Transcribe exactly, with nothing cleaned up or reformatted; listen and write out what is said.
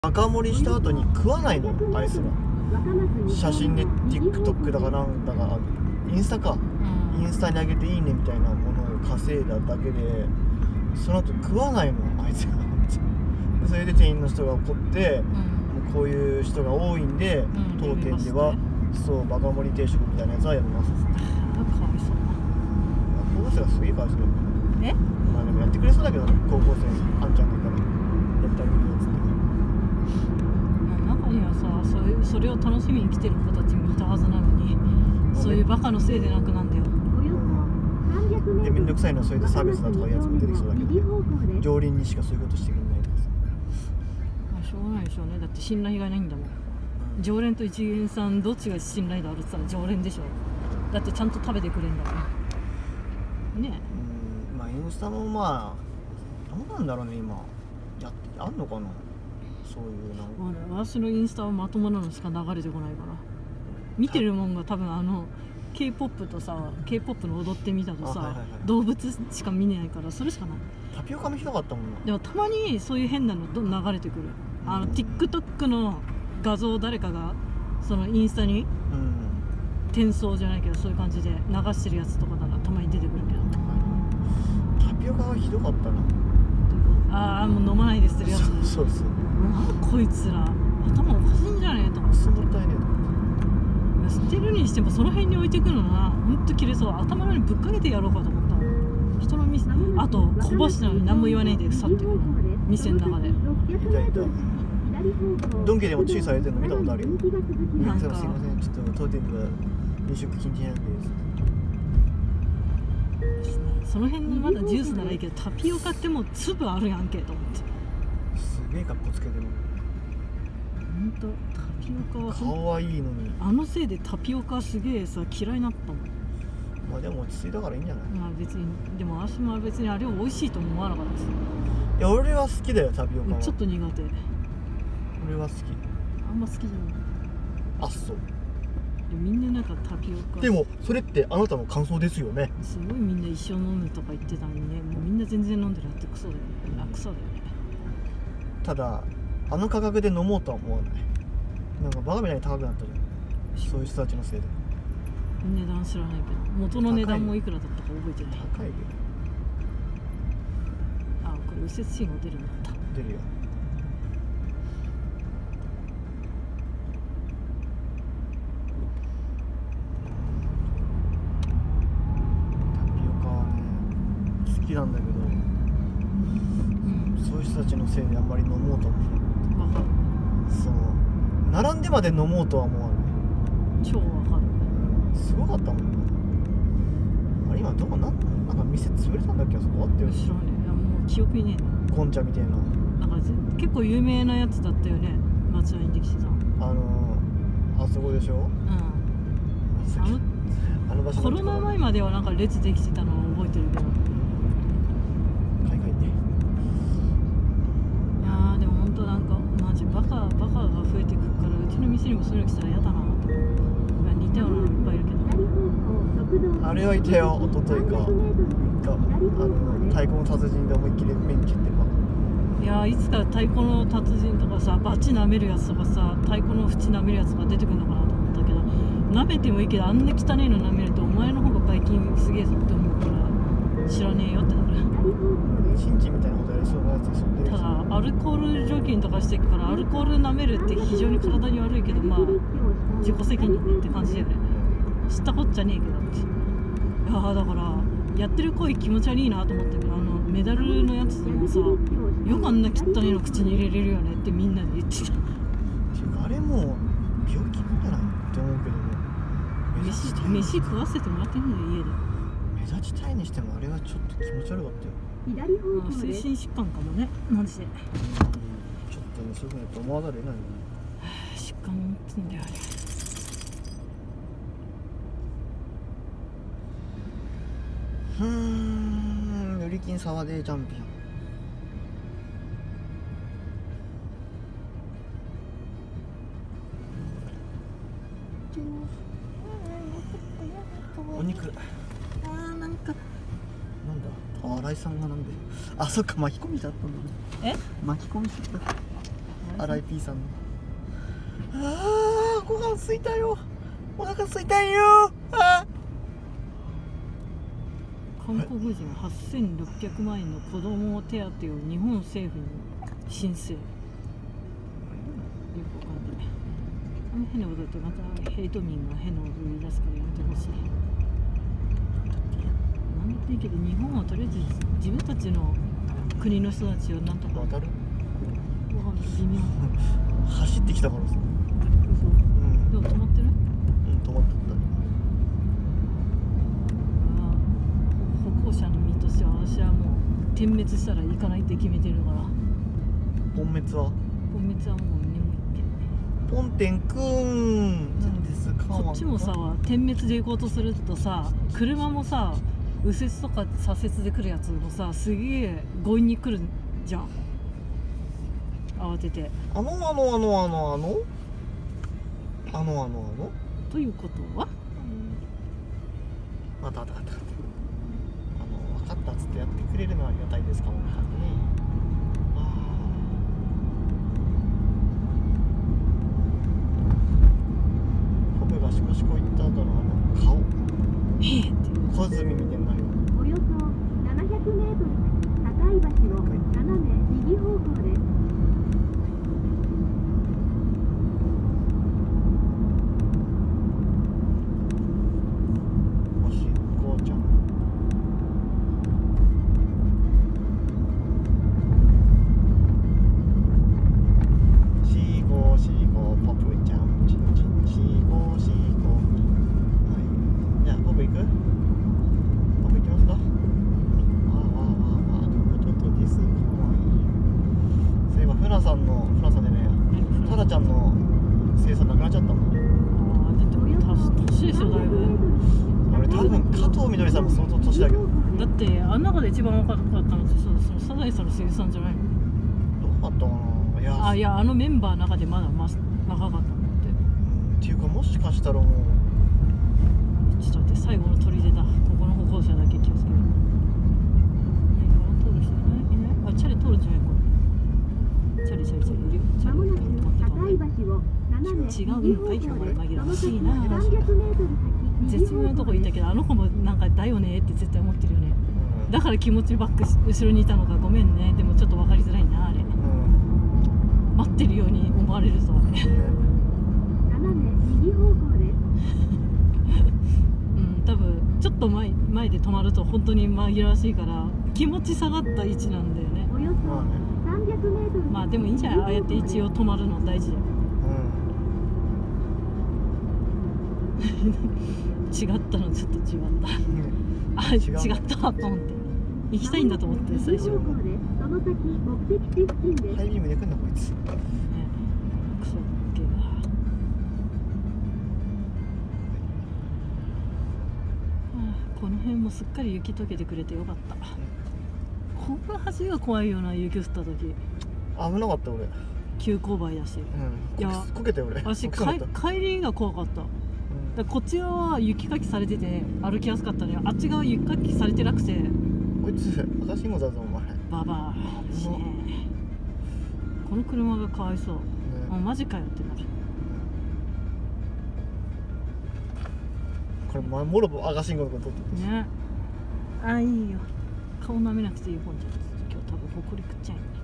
赤盛りした後に食わないの、あいつら。写真で TikTok だかなんだかインスタか、うん、インスタに上げていいねみたいなものを稼いだだけで、その後食わないのあいつら。それで店員の人が怒って、うん、もうこういう人が多いんで、うん、当店ではそうバカ盛り定食みたいなやつはやめます。かわいそうな。高校生がすげえかわいそうだよね。え？まあでもやってくれそうだけどね、高校生あんちゃんだからやってあげるやつって。 中にはさ、そういうそれを楽しみに来てる子たちもいたはずなのに、そういうバカのせいでなくなんだよ。 で、めんどくさいのはそれで差別だとかいうやつも出てきそうだけど、ね、常連にしかそういうことしてくれないからさ。 まあしょうがないでしょうね。だって信頼がないんだもん。うん、常連と一元さんどっちが信頼があるって言ったら常連でしょ。だってちゃんと食べてくれんだからね。 うん、まあインスタもまあどうなんだろうね、今やってあんのかな、そういうなんか、 まあ、私のインスタはまともなのしか流れてこないから、見てるもんが多分あの K-ポップ とさ K-ポップ の踊ってみたとさ、はいはいはい、動物しか見ないからそれしかない。 タピオカもひどかったもんな。 でもたまにそういう変なのど流れてくる。あの TikTok の画像を誰かがそのインスタに、うん、転送じゃないけどそういう感じで流してるやつとかならたまに出てくるけど、 はい、タピオカはひどかったな。 ああもう飲まないですってるやつ。 そうそうそう。 なんこいつら頭おかしいんじゃねえと思って。 もったいねえと思って。 捨てるにしてもその辺に置いてくるのな、ほんと切れそう。頭の上にぶっかけてやろうかと思ったの。人の店、あとこぼしたのに何も言わないで去ってくる店の中で。いたいた。ドンキでも注意されてるの見たことあるよ。なんかすいません、ちょっと当店では飲食禁止なんです。 その辺にまだジュースならいいけど、タピオカってもう粒あるやんけと思って。 すげえかっこつけてる。 ほんとタピオカはかわいいのに、 あのせいでタピオカすげえさ嫌いになったもん。 まあでも落ち着いたからいいんじゃない。 まあ別に、でも私も別にあれを美味しいと思わなかったです。 いや俺は好きだよタピオカは。 ちょっと苦手。 俺は好き。 あんま好きじゃない。 あっそう。 みんななんかタピオカ。 でもそれってあなたの感想ですよね。 すごいみんな一生飲むとか言ってたのにね、もうみんな全然飲んでるってクソだよね。あ、クソだよね。 ただあの価格で飲もうとは思わない。なんかバカみたいに高くなったじゃん、そういう人たちのせいで。 値段知らないけど元の値段もいくらだったか覚えてない。 高いけど。 あ、これ右折信号出るんだった。 出るよ。好きなんだけど、うん、そういう人たちのせいであんまり飲もうと思う。わかる。そう並んでまで飲もうとは思わない。 超わかる、 うん、すごかったもん。あれ今どこなんなんか店潰れたんだっけ、あそこあったよ。 知らねえ。いやもう記憶にねえな。 ゴンチャみたいな。 なんか結構有名なやつだったよね、松屋にできてた。 あのー、あそこでしょ。うん。 あのあの場所コロナ前まではなんか列できてたのを覚えてるけど。バカバカが増えてくるから、うちの店にもそういうの来たら嫌だなと思って。似たようなのいっぱいいるけど。 あれはいたよ、一昨日かかあの太鼓の達人で思いっきり免許ってば。 いやいつか太鼓の達人とかさ、バチ舐めるやつとかさ、太鼓の縁舐めるやつが出てくるのかなと思ったけど、舐めてもいいけどあんな汚ねえの舐めるとお前の方がバイキンすげえぞって思うから知らねえよってだから。 チンチンみたいなことやりそうなやつでしょ。 ただアルコール除菌とかしてるからアルコール舐めるって非常に体に悪いけど、まあ自己責任って感じだよね。知ったこっちゃねえけどって。いやだからやってる行為気持ち悪いなと思ったけど、あのメダルのやつでもさ、よくあんな汚いの口に入れれるよねってみんなで言ってた。 あれもう病気なんじゃないって思うけどね。 飯飯食わせてもらってんのよ家で。 目立ちたいにしてもあれはちょっと気持ち悪かったよ。 まあ、精神疾患かもね、マジで。うん、ちょっとね、そういうふうにやって思わざるを得ないよね。 疾患持ってんだよあれ。 ふーん、塗り金サワデーチャンピオン。お肉。あーなんかなんだ。新井さんがなんで、あ、そっか、巻き込みだったんだね。 え？ 巻き込みしちゃった。 新井 P さんの。あー、ご飯すいたよ。お腹すいたよ。あ韓国人はっせんろっぴゃくまんえんの子供手当を日本政府に申請。よくわかんない。あの変なこと言ってまたヘイト民が変なこと言い出すからやめてほしい。なんだっていいけど日本はとりあえず自分たちの国の人たちをなんとか渡るわかんない微妙。 走ってきたからさ。 そう。 うんでも止まってる？ うん止まってた。 歩行者の身としては私はもう点滅したら行かないって決めてるから。 ポン滅は本滅はもう眠いって。 ポンテンくんなんですか。 こっちもさ点滅で行こうとするとさ車もさ右折とか左折で来るやつもさすげえ強引に来るじゃん慌てて。 あのあのあのあのあのあのあのあのということはまたまたまたまたあの分かったっつってやってくれるのはありがたいですかもね。あーコブがシコシコ行った後のあの顔ええって小泉みたいになるよ。 およそななひゃくメートル高い橋を斜め右方向です。 おしっこちゃん。シーゴーシーゴーポプちゃんチンチンシーゴーシーゴー。はい。じゃあポプ行く？ポプ行きますか？わあわあわあわあちょっとですかわいい。そういえばフナさんのフナさんじゃねえや。タラちゃんの生産なくなっちゃったもん。 ああだってもう年でしょだいぶ。 俺多分加藤みどりさんも相当年だけど。 だってあん中で一番若かったのってそのそのサザエさんの声優さんじゃないの？ どうだったかな。いやあいやあのメンバーの中でまだま長かったのって。 っていうかもしかしたらもうちょっと待って最後の砦だ。ここの歩行者だけ気をつける。通る人いないいないあチャリ通るんじゃないこれ。チャリチャリチャリいるよ。チャまもなくリ止まって止まって高い橋を斜め違う右方んかいお前向です。 紛らわしいな。 さんびゃくメートル先絶妙なとこいたけどあの子もなんかだよねって絶対思ってるよね。 うんだから気持ちバックし後ろにいたのかごめんね。でもちょっと分かりづらいなあれ。 うん待ってるように思われるぞあれ。 斜め右方向です。 うん多分ちょっと前前で止まると本当に紛らわしいから気持ち下がった位置なんだよね。 およそまあねさんびゃくメートル。 まあでもいいんじゃないああやって一応止まるの大事だよ。違ったのちょっと違ったあ違違うったと思って行きたいんだと思って最初、ね、 右方向です。その先目的地付近です。 ハイビームで来んなこいつ。 クソっけがはあこの辺もすっかり雪解けてくれてよかった。この橋が怖いよな雪降った時。 危なかった俺。 急勾配だしうんいやこけたよ俺。 私こけそうだった帰りが怖かった。だかうんらこっち側は雪かきされてて歩きやすかったのよ。あっち側雪かきされてなくてこいつ赤信号だぞお前。ねババアしねこの車がかわいそう。もうマジかよってなる。 これまもろ赤信号のこと撮ってるし。 ねあいいよ顔舐めなくていい方じゃん。今日多分ほこり食っちゃうよね。